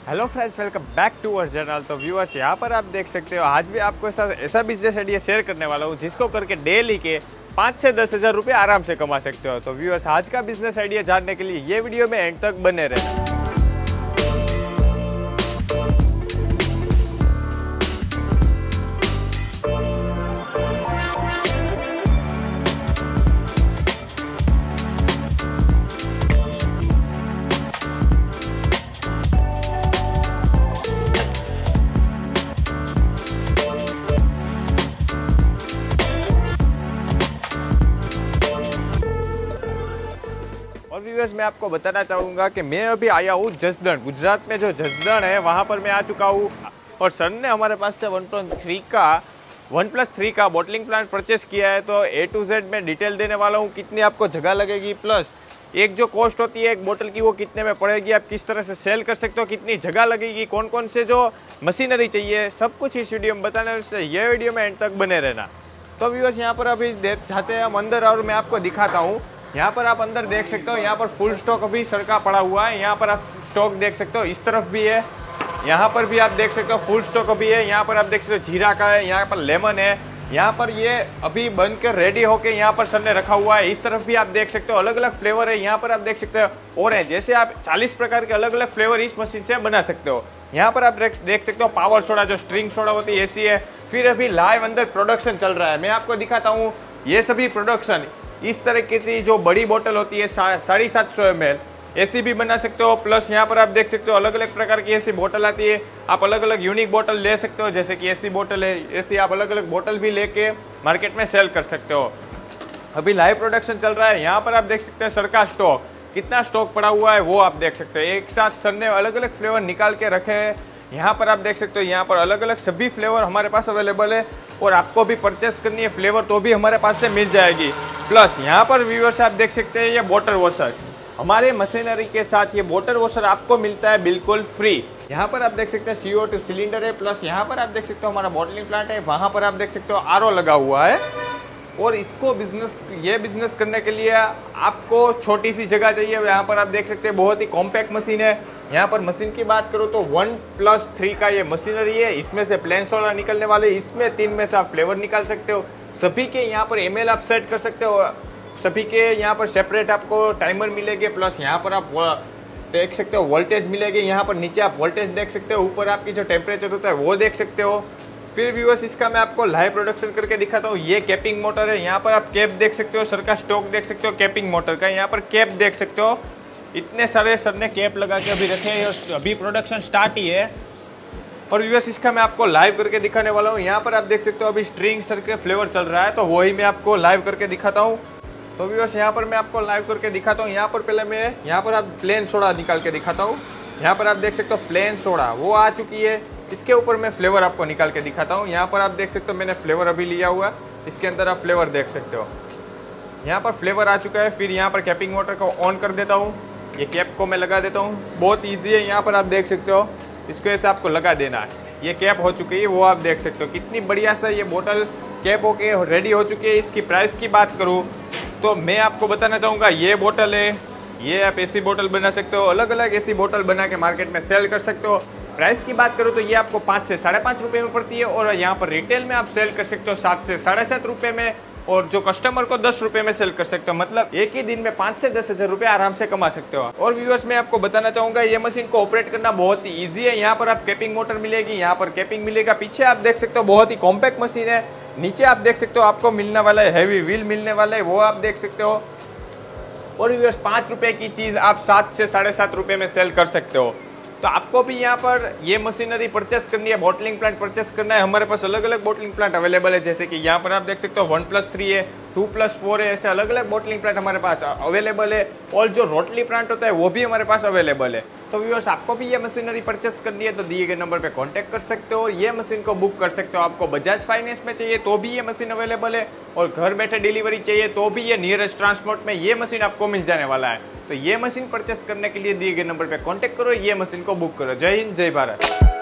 Hello friends, welcome back to our channel. तो viewers, यहाँ पर आप देख सकते हो आज भी आपको साथ ऐसा बिजनेस आइडिया शेयर करने वाला हूँ जिसको करके डेली के 5 से 10 हज़ार रुपये आराम से कमा सकते हो। तो व्यूअर्स, आज का बिजनेस आइडिया जानने के लिए ये वीडियो में एंड तक बने रहना। और व्यूअर्स, मैं आपको बताना चाहूँगा कि मैं अभी आया हूँ जसदण। गुजरात में जो जसदण है वहाँ पर मैं आ चुका हूँ और सर ने हमारे पास से वन प्लस थ्री का बॉटलिंग प्लांट परचेस किया है। तो A to Z में डिटेल देने वाला हूँ, कितनी आपको जगह लगेगी, प्लस एक जो कॉस्ट होती है एक बोतल की वो कितने में पड़ेगी, आप किस तरह से सेल कर सकते हो, कितनी जगह लगेगी, कौन कौन से जो मशीनरी चाहिए, सब कुछ इस वीडियो में बताने से ये वीडियो में एंड तक बने रहना। तो व्यूअर्स, यहाँ पर अभी जाते हैं हम अंदर और मैं आपको दिखाता हूँ। यहाँ पर आप अंदर देख सकते हो, यहाँ पर फुल स्टॉक अभी सरका पड़ा हुआ है। यहाँ पर आप स्टॉक देख सकते हो, इस तरफ भी है, यहाँ पर भी आप देख सकते हो फुल स्टॉक अभी है। यहाँ पर आप देख सकते हो जीरा का है, यहाँ पर लेमन है, यहाँ पर ये अभी बन कर रेडी होके यहाँ पर सर ने रखा हुआ है। इस तरफ भी आप देख सकते हो अलग अलग फ्लेवर है। यहाँ पर आप देख सकते हो और है, जैसे आप 40 प्रकार के अलग अलग फ्लेवर इस मशीन से बना सकते हो। यहाँ पर आप देख सकते हो पावर सोडा, जो स्ट्रिंग सोडा होती है ऐसी है। फिर अभी लाइव अंदर प्रोडक्शन चल रहा है, मैं आपको दिखाता हूँ। ये सभी प्रोडक्शन इस तरह की जो बड़ी बोतल होती है 750 ml ऐसी भी बना सकते हो। प्लस यहाँ पर आप देख सकते हो अलग अलग प्रकार की ऐसी बोतल आती है, आप अलग अलग यूनिक बोतल ले सकते हो। जैसे कि ऐसी बोतल है, ऐसी आप अलग अलग बोतल भी लेके मार्केट में सेल कर सकते हो। अभी लाइव प्रोडक्शन चल रहा है। यहाँ पर आप देख सकते हैं सर का स्टॉक, कितना स्टॉक पड़ा हुआ है वो आप देख सकते हो। एक साथ सर ने अलग अलग फ्लेवर निकाल के रखे हैं। यहाँ पर आप देख सकते हो, यहाँ पर अलग अलग सभी फ्लेवर हमारे पास अवेलेबल है और आपको भी परचेस करनी है फ्लेवर तो भी हमारे पास से मिल जाएगी। प्लस यहाँ पर व्यूअर्स आप देख सकते हैं ये वाटर वॉशर, हमारे मशीनरी के साथ ये वाटर वॉशर आपको मिलता है बिल्कुल फ्री। यहाँ पर आप देख सकते हैं CO2 सिलेंडर है। प्लस यहाँ पर आप देख सकते हो हमारा बॉटलिंग प्लांट है, वहाँ पर आप देख सकते हो RO लगा हुआ है। और इसको बिजनेस करने के लिए आपको छोटी सी जगह चाहिए। यहाँ पर आप देख सकते हैं बहुत ही कॉम्पैक्ट मशीन है। यहाँ पर मशीन की बात करूँ तो 1+3 का ये मशीनरी है। इसमें से प्लेन सोडा निकलने वाले, इसमें 3 में से आप फ्लेवर निकाल सकते हो। सभी के यहाँ पर ml आप सेट कर सकते हो, सभी के यहाँ पर सेपरेट आपको टाइमर मिलेंगे। प्लस यहाँ पर आप देख सकते हो वोल्टेज मिलेगी। यहाँ पर नीचे आप वोल्टेज देख सकते हो, ऊपर आपकी जो टेम्परेचर होता है वो देख सकते हो। फिर व्यूअर्स, इसका मैं आपको लाइव प्रोडक्शन करके दिखाता हूँ। ये कैपिंग मोटर है, यहाँ पर आप कैप देख सकते हो, सर का स्टॉक देख सकते हो कैपिंग मोटर का। यहाँ पर कैप देख सकते हो, इतने सारे सर ने कैप लगा के अभी रखे हैं, अभी प्रोडक्शन स्टार्ट ही है। और व्यूअर्स, इसका मैं आपको लाइव करके दिखाने वाला हूँ। यहाँ पर आप देख सकते हो अभी स्ट्रिंग सर के फ्लेवर चल रहा है, तो वही मैं आपको लाइव करके दिखाता हूँ। तो व्यूअर्स, यहाँ पर मैं आपको लाइव करके दिखाता हूँ। यहाँ पर पहले मैं यहाँ पर आप प्लेन सोडा निकाल के दिखाता हूँ। यहाँ पर आप देख सकते हो प्लेन सोडा वो आ चुकी है। इसके ऊपर मैं फ्लेवर आपको निकाल के दिखाता हूँ। यहाँ पर आप देख सकते हो मैंने फ्लेवर अभी लिया हुआ है, इसके अंदर आप फ्लेवर देख सकते हो। यहाँ पर फ्लेवर आ चुका है। फिर यहाँ पर कैपिंग मोटर को ऑन कर देता हूँ, ये कैप को मैं लगा देता हूँ। बहुत ईजी है, यहाँ पर आप देख सकते हो, इसको ऐसे आपको लगा देना है। ये कैप हो चुकी है, वो आप देख सकते हो कितनी बढ़िया से ये बोतल कैप होके रेडी हो चुकी है। इसकी प्राइस की बात करूँ तो मैं आपको बताना चाहूँगा, ये बोतल है, ये आप ऐसी बोतल बना सकते हो, अलग अलग ऐसी बोतल बना के मार्केट में सेल कर सकते हो। प्राइस की बात करूँ तो ये आपको 5 से 5.5 रुपये में पड़ती है और यहाँ पर रिटेल में आप सेल कर सकते हो 7 से 7.5 रुपये में, और जो कस्टमर को 10 रुपये में सेल कर सकते हो। मतलब एक ही दिन में 5 से 10 हज़ार रुपये आराम से कमा सकते हो। और व्यूअर्स, मैं आपको बताना चाहूँगा ये मशीन को ऑपरेट करना बहुत ही ईजी है। यहाँ पर आप कैपिंग मोटर मिलेगी, यहाँ पर कैपिंग मिलेगा। पीछे आप देख सकते हो बहुत ही कॉम्पैक्ट मशीन है। नीचे आप देख सकते हो आपको मिलने वाला है हैवी व्हील मिलने वाला है, वो आप देख सकते हो। और व्यूअर्स, 5 रुपये की चीज़ आप 7 से 7.5 रुपये में सेल कर सकते हो। तो आपको भी यहाँ पर ये मशीनरी परचेस करनी है, बॉटलिंग प्लांट परचेस करना है, हमारे पास अलग अलग बॉटलिंग प्लांट अवेलेबल है। जैसे कि यहाँ पर आप देख सकते हो 1+3 है, 2+4 है, ऐसे अलग अलग बॉटलिंग प्लांट हमारे पास अवेलेबल है। और जो रोटली प्लांट होता है वो भी हमारे पास अवेलेबल है। तो व्यूअर्स, आपको भी ये मशीनरी परचेस करनी है तो दिए गए नंबर पे कांटेक्ट कर सकते हो और ये मशीन को बुक कर सकते हो। आपको बजाज फाइनेंस में चाहिए तो भी ये मशीन अवेलेबल है, और घर बैठे डिलीवरी चाहिए तो भी ये नियरेस्ट ट्रांसपोर्ट में ये मशीन आपको मिल जाने वाला है। तो ये मशीन परचेस करने के लिए दिए गए नंबर पे कांटेक्ट करो, ये मशीन को बुक करो। जय हिंद, जय भारत।